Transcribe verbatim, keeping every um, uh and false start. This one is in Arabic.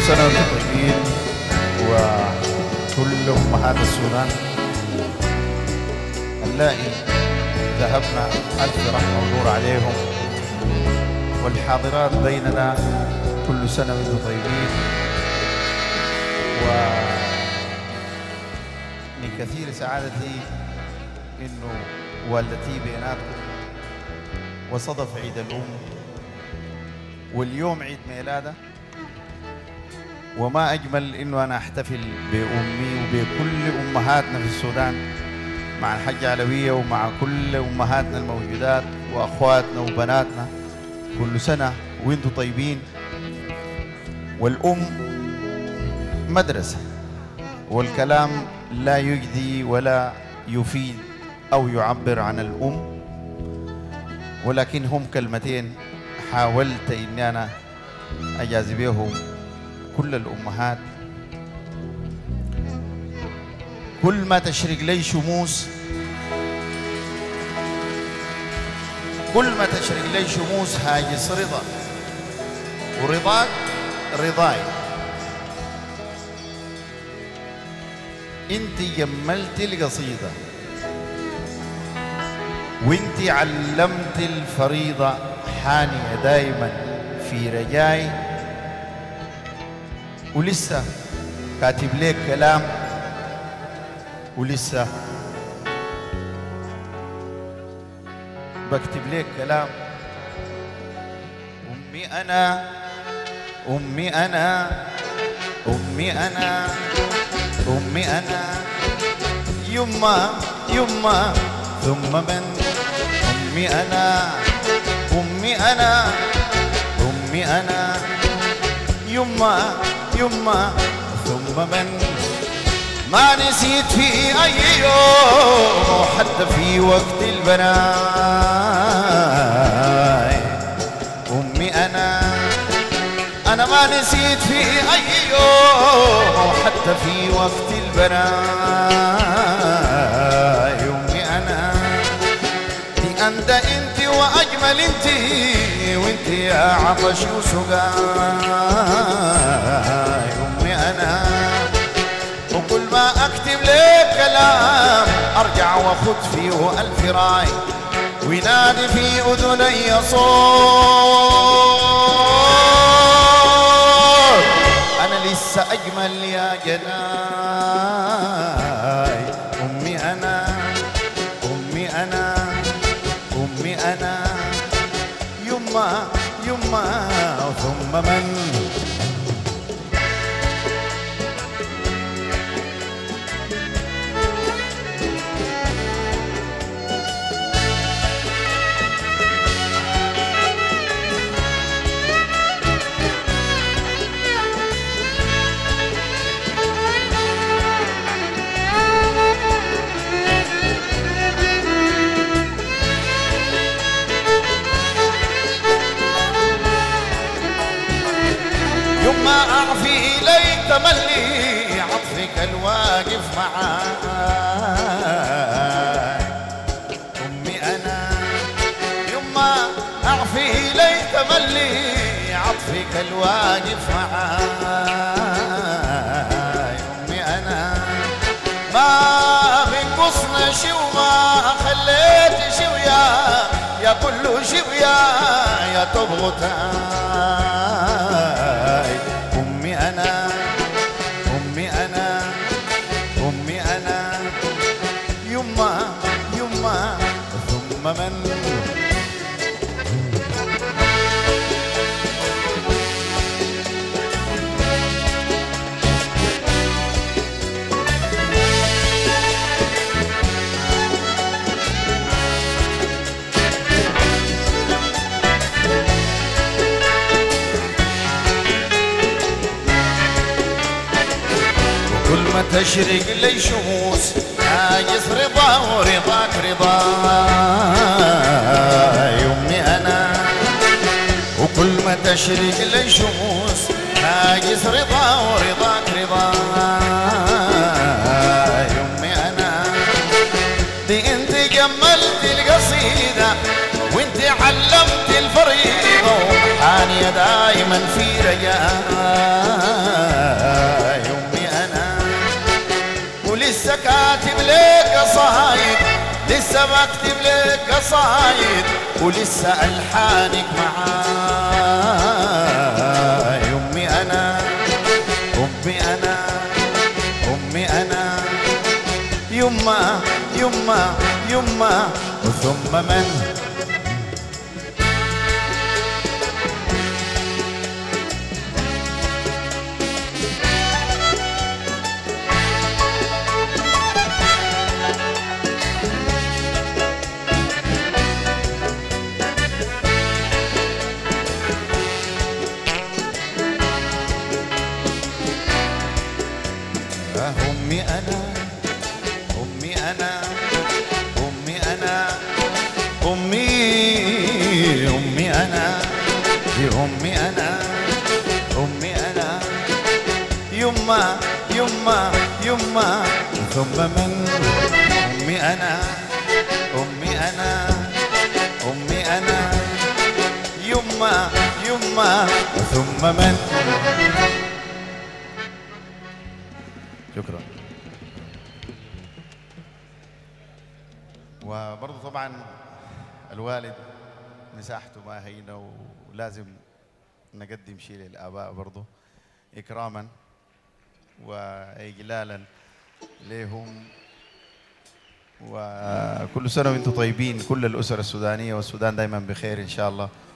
سنة وانتم طيبين وكل أمهات السودان. نلاقي ذهبنا ألف رحمة ونور عليهم، والحاضرات بيننا كل سنة وانتم طيبين. ومن كثير سعادتي إنه والدتي بيناتكم، وصدف عيد الأم، واليوم عيد ميلادها، وما أجمل إنه أنا أحتفل بأمي وبكل أمهاتنا في السودان مع الحاجة علوية ومع كل أمهاتنا الموجودات وأخواتنا وبناتنا. كل سنة وإنتم طيبين. والأم مدرسة، والكلام لا يجدي ولا يفيد أو يعبر عن الأم، ولكن هم كلمتين حاولت إني أنا أجازي بهم كل الأمهات. كل ما تشرق لي شموس، كل ما تشرق لي شموس هاجس رضا، ورضاك رضاي. انت جملت القصيدة وانت علمت الفريضة، حانية دايما في رجاي، ولسه كاتب لك كلام، ولسه بكتب لك كلام. أمي أنا أمي أنا أمي أنا أمي أنا يما يما ثم من أمي أنا أمي أنا أمي أنا يما يما ثم من. ما نسيت في أي يوم حتى في وقت البناء. أمي أنا أنا ما نسيت في أي يوم حتى في وقت البناء. أمي أنا دي أندى أنت وأجمل أنت، وأنت يا عطش وسقاي. أمي أنا وكل ما أكتب لك كلام أرجع وأخذ فيه ألف راي، وينادي في أذني صوت أنا لسه أجمل يا جناي. أمي أنا أمي أنا أمي أنا يما يما ثم من. يما أعفي لي تملي عطفك الواقف معاي. أمي أنا يما أعفي لي تملي عطفك الواقف معاي. أمي أنا ما بنقصنا شي وما خليت شي ويا يا كل شي ويا يا تبغتاي. أمي أنا أمي أنا أمي أنا يما يما ثم من. كل ما تشرق لي شموس هاجس رضا، ورضاك رضاي. أمي أنا وكل ما تشرق لي شموس هاجس رضا، ورضاك رضاي. أمي أنا دي انت جملت القصيدة وانت علمت الفريضة، وحانية دايما في رجاء. ولسه بكتب لك قصايد ولسه ألحانك معاي. أمي أنا أمي أنا أمي أنا يما يما يما وثم من أمي أنا أمي أنا أمي أنا أمي أمي أنا أمي أنا أمي أنا يما يما يما ثم من أمي أنا أمي أنا أمي أنا يما يما ثم من. شكرا. وبرضه طبعا الوالد مساحته ما هينه ولازم نقدم شيء للآباء برضه إكراما وإجلالا لهم. وكل سنة وانتم طيبين، كل الأسر السودانية والسودان دائما بخير إن شاء الله.